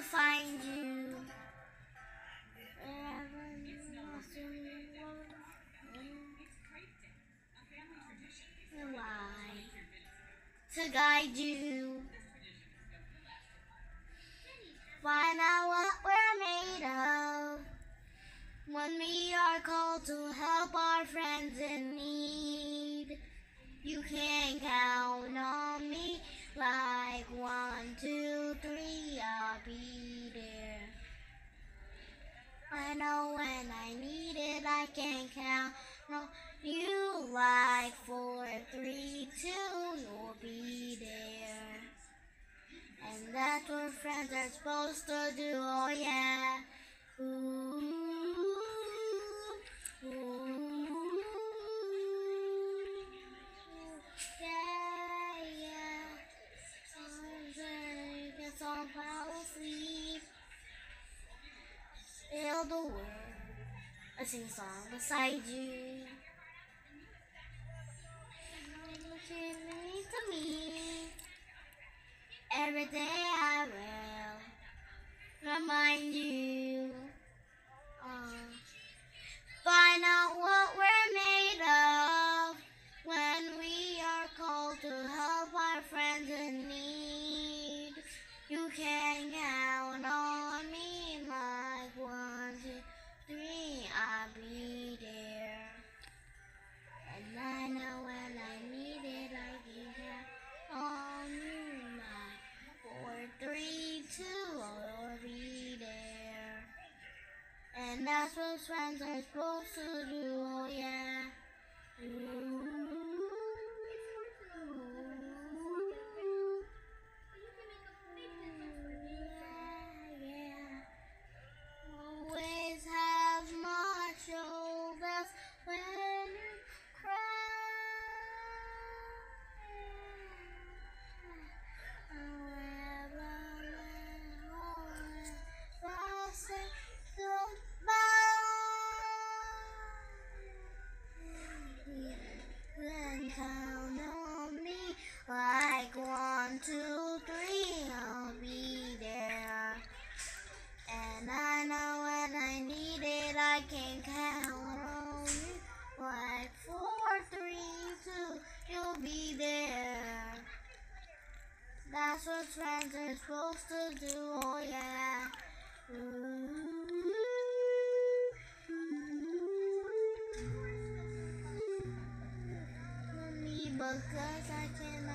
find you. Wherever you lost in the world. Why? To guide you. Find out what we're made of. When we are called to help our friends in need. You can count on me like 1, 2, 3, I'll be there. I know when I need it, I can count on you like 4, 3, 2, you'll be there. And that's what friends are supposed to do, oh yeah. Ooh, ooh, yeah. Guess I'll fall asleep. Feel the world. I sing a song beside you. To me. Every day I will remind you. Find out what we're made of when we are called to help our friends in need. You can count on me like 1, 2, 3, I'll be there. And I know when I need it, I can count on you like 4, 3, 2, I'll be there. And that's what friends are supposed to do, oh yeah. Yeah. Always have my shoulders when you cry. However, I say goodbye. Then count on me like 1, 2, 3, I'll be there. And I know when I need it, I can count on you. Like 4, 3, 2, you'll be there. That's what friends are supposed to do, oh yeah. Me because I can